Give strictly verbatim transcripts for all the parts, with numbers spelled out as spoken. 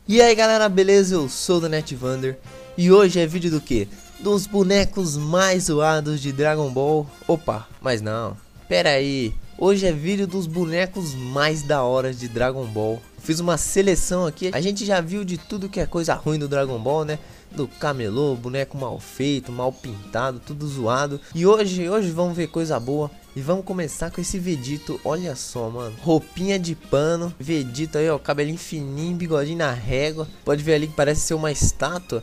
E aí galera, beleza? Eu sou o NetVander e hoje é vídeo do que? Dos bonecos mais zoados de Dragon Ball. Opa, mas não, pera aí. Hoje é vídeo dos bonecos mais da hora de Dragon Ball. Fiz uma seleção aqui. A gente já viu de tudo que é coisa ruim do Dragon Ball, né? Do camelô, boneco mal feito, mal pintado, tudo zoado. E hoje, hoje vamos ver coisa boa. E vamos começar com esse Vegito. Olha só, mano, roupinha de pano. Vegito aí, ó, cabelinho fininho, bigodinho na régua. Pode ver ali que parece ser uma estátua.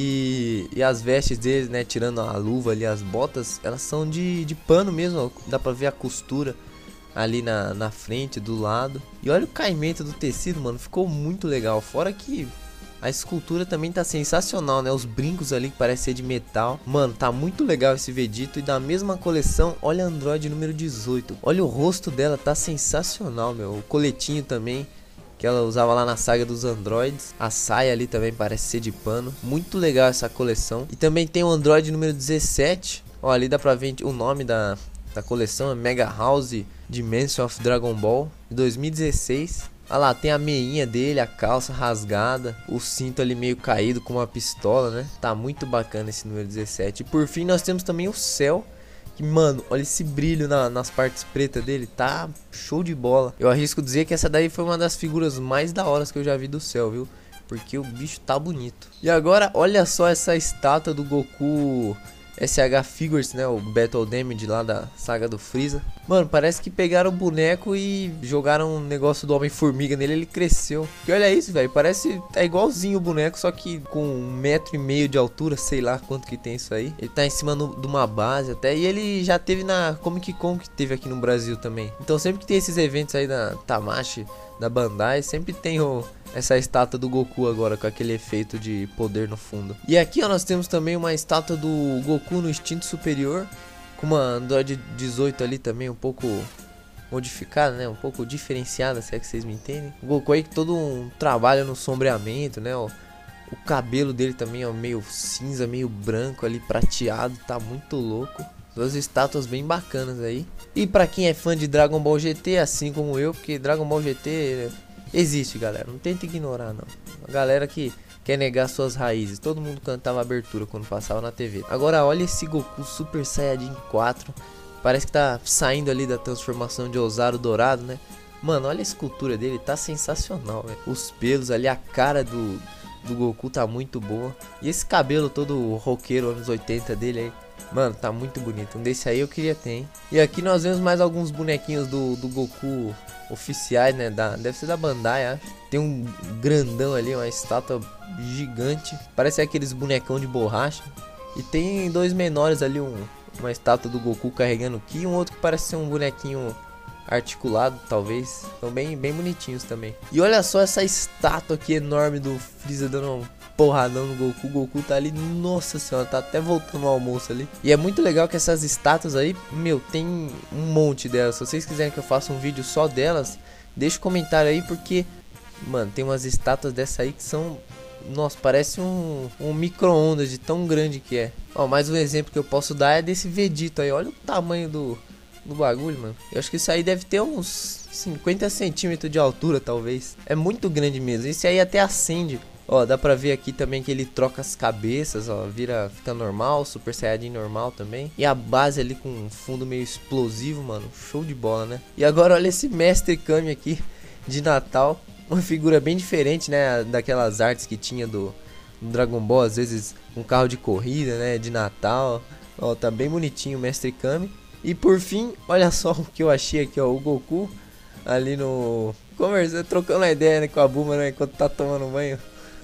E, e as vestes dele, né, tirando a luva ali, as botas, elas são de, de pano mesmo, ó. Dá pra ver a costura ali na, na frente, do lado. E olha o caimento do tecido, mano, ficou muito legal. Fora que a escultura também tá sensacional, né? Os brincos ali que parece ser de metal. Mano, tá muito legal esse Vegito. E da mesma coleção, olha a Android número dezoito. Olha o rosto dela, tá sensacional, meu. O coletinho também, que ela usava lá na saga dos androides. A saia ali também parece ser de pano. Muito legal essa coleção. E também tem o Android número dezessete. Ó, ali dá pra ver o nome da, da coleção. É Mega House Dimension of Dragon Ball, de dois mil e dezesseis. Olha lá, tem a meinha dele, a calça rasgada, o cinto ali meio caído com uma pistola, né? Tá muito bacana esse número dezessete. E por fim nós temos também o Cell, que, mano, olha esse brilho na, nas partes pretas dele, tá show de bola. Eu arrisco dizer que essa daí foi uma das figuras mais da hora que eu já vi do Cell, viu? Porque o bicho tá bonito. E agora, olha só essa estátua do Goku S H Figures, né, o Battle Damage lá da saga do Freeza. Mano, parece que pegaram o boneco e jogaram um negócio do Homem-Formiga nele, ele cresceu. E olha isso, velho, parece, tá igualzinho o boneco, só que com um metro e meio de altura, sei lá quanto que tem isso aí. Ele tá em cima no, de uma base até, e ele já teve na Comic Con, que teve aqui no Brasil também. Então sempre que tem esses eventos aí da Tamashii, da Bandai, sempre tem o... essa estátua do Goku agora com aquele efeito de poder no fundo. E aqui ó, nós temos também uma estátua do Goku no instinto superior, com uma Android dezoito ali também um pouco modificada, né? Um pouco diferenciada, se é que vocês me entendem. O Goku aí que todo um trabalho no sombreamento, né? O, o cabelo dele também é meio cinza, meio branco ali, prateado, tá muito louco. Duas estátuas bem bacanas aí. E pra quem é fã de Dragon Ball G T, assim como eu, porque Dragon Ball G T... existe, galera, não tenta ignorar não. A galera que quer negar suas raízes. Todo mundo cantava abertura quando passava na T V. Agora olha esse Goku Super Saiyajin quatro. Parece que tá saindo ali da transformação de Ozaru Dourado, né? Mano, olha a escultura dele, tá sensacional, velho. Os pelos ali, a cara do, do Goku tá muito boa. E esse cabelo todo roqueiro anos oitenta dele aí, mano, tá muito bonito. Um desse aí eu queria ter, hein? E aqui nós vemos mais alguns bonequinhos do, do Goku oficiais, né? Da, deve ser da Bandai, acho. Tem um grandão ali, uma estátua gigante. Parece aqueles bonecão de borracha. E tem dois menores ali, um, uma estátua do Goku carregando o Ki. Um outro que parece ser um bonequinho articulado, talvez. São bem, bem bonitinhos também. E olha só essa estátua aqui enorme do Freeza dando um porradão no Goku. O Goku tá ali, nossa senhora, tá até voltando ao almoço ali. E é muito legal que essas estátuas aí, meu, tem um monte delas. Se vocês quiserem que eu faça um vídeo só delas, deixa um comentário aí, porque, mano, tem umas estátuas dessa aí que são, nossa, parece um, um micro-ondas de tão grande que é. Ó, mais um exemplo que eu posso dar é desse Vegito aí. Olha o tamanho do, do bagulho, mano. Eu acho que isso aí deve ter uns cinquenta centímetros de altura, talvez. É muito grande mesmo. Esse aí até acende. Ó, dá pra ver aqui também que ele troca as cabeças, ó, vira, fica normal, Super Saiyajin normal também. E a base ali com um fundo meio explosivo, mano, show de bola, né? E agora olha esse Mestre Kami aqui, de Natal. Uma figura bem diferente, né, daquelas artes que tinha do, do Dragon Ball, às vezes um carro de corrida, né, de Natal. Ó, tá bem bonitinho o Mestre Kami. E por fim, olha só o que eu achei aqui, ó, o Goku ali no... conversando, trocando a ideia, né, com a Bulma, né, enquanto tá tomando banho.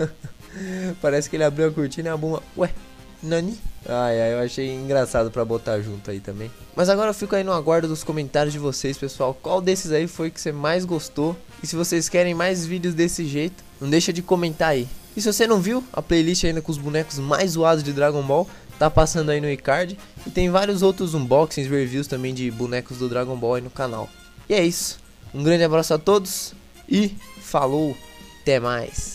Parece que ele abriu a cortina e a Bulma, ué, nani? Ai, ai, eu achei engraçado pra botar junto aí também. Mas agora eu fico aí no aguardo dos comentários de vocês, pessoal. Qual desses aí foi que você mais gostou? E se vocês querem mais vídeos desse jeito, não deixa de comentar aí. E se você não viu, a playlist ainda com os bonecos mais zoados de Dragon Ball tá passando aí no iCard. E tem vários outros unboxings, reviews também de bonecos do Dragon Ball aí no canal. E é isso, um grande abraço a todos e falou, até mais.